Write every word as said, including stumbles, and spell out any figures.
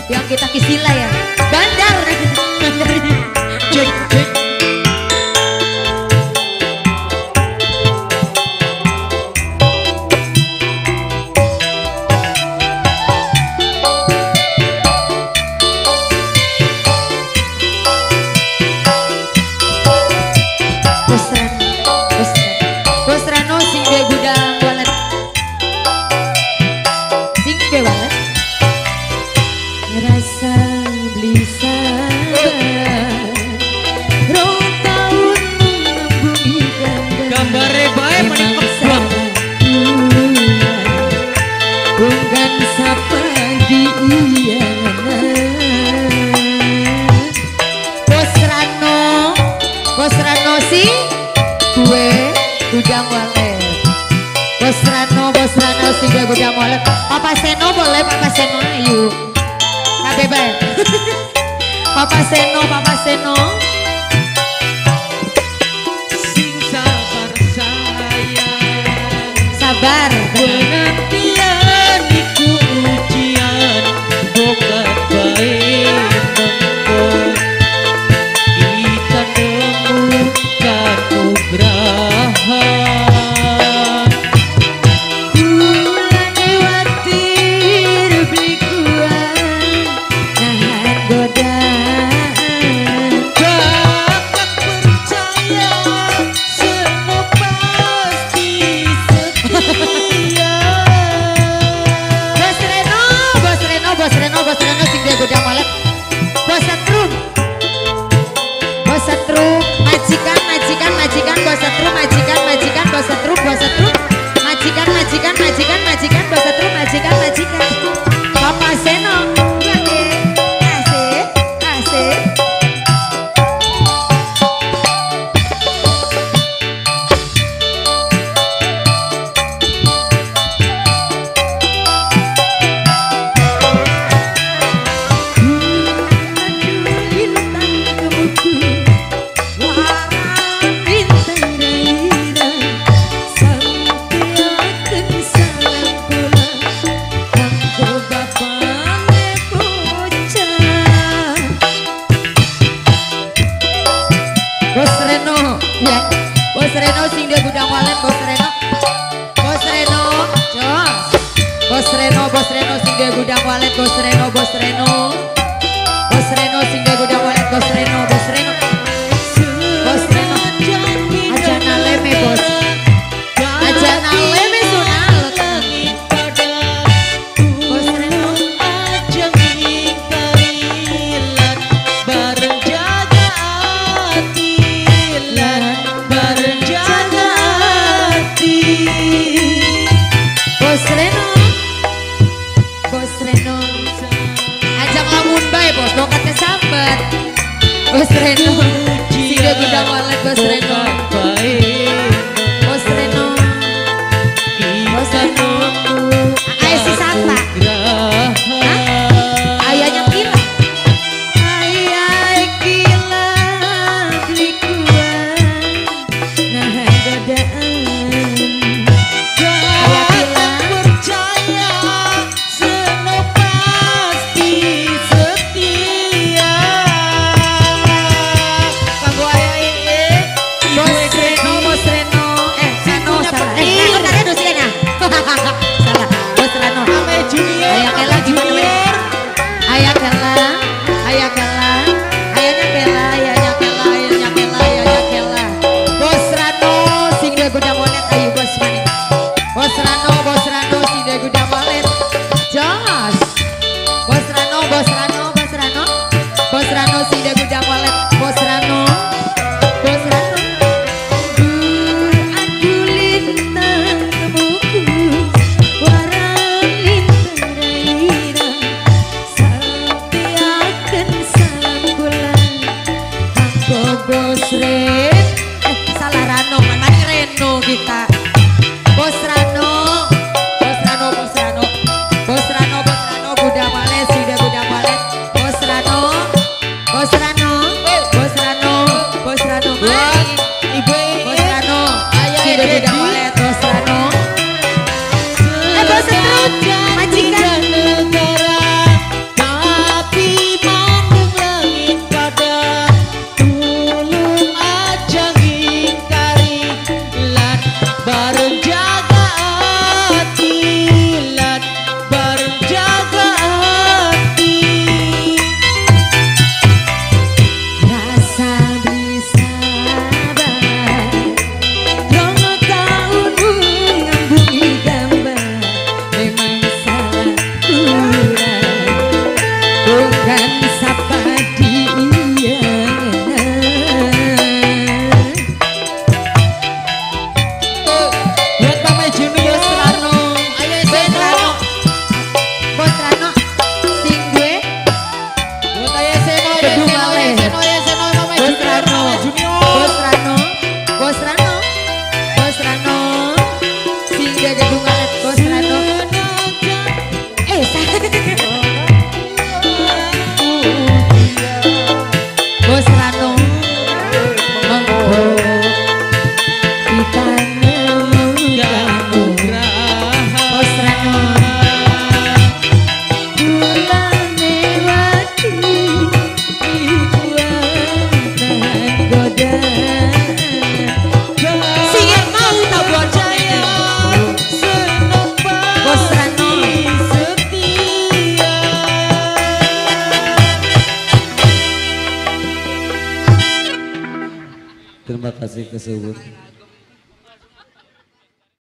Yang kita kisila ya. Bandar. Cek cek. Gudang Walet, Papa Seno boleh, Papa Seno ayo, K B B, Papa Seno, Papa Seno. Sing sabar sayang, sabar. Penantian iku ujian, bokat baik mengko, kita nemukan nugraha. Gudang Walet, Bos Reno, Bos Reno, Bos Reno, sing de Gudang Walet, Bos Reno, Bos Reno, Bos Reno, aja naleme bos, aja naleme sunal, Bos Reno, aja ngikarilan, bareng jaga hati, bareng jaga hati, Bos Reno. Bos Reno, ajak lamun bae bos, dokatnya sambat. Bos Reno, sida Gudang Walet, Bos Reno, Bos Reno, Bos Reno, ayah si Sapa, ayahnya Kila, ayah Kila likuan, nah godaan. kasih kesebut.